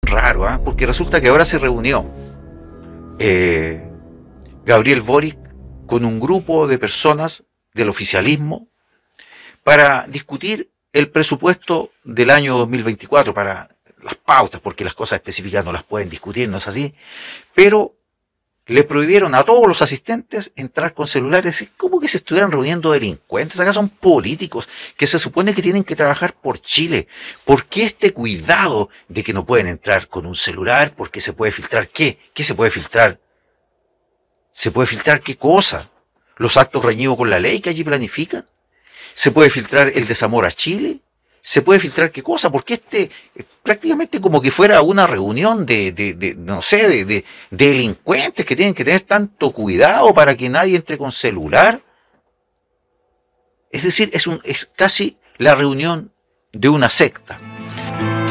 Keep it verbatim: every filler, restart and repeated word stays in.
raro, ¿eh? Porque resulta que ahora se reunió eh, Gabriel Boric con un grupo de personas del oficialismo para discutir el presupuesto del año dos mil veinticuatro, para las pautas, porque las cosas específicas no las pueden discutir, no es así, pero le prohibieron a todos los asistentes entrar con celulares. Es como que se estuvieran reuniendo delincuentes. Acá son políticos que se supone que tienen que trabajar por Chile. ¿Por qué este cuidado de que no pueden entrar con un celular? Porque se puede filtrar qué? ¿Qué se puede filtrar? ¿Se puede filtrar qué cosa? ¿Los actos reñidos con la ley que allí planifican? ¿Se puede filtrar el desamor a Chile? ¿Se puede filtrar qué cosa? Porque este eh, prácticamente como que fuera una reunión de, de, de no sé, de, de, de delincuentes que tienen que tener tanto cuidado para que nadie entre con celular. Es decir, es, un, es casi la reunión de una secta.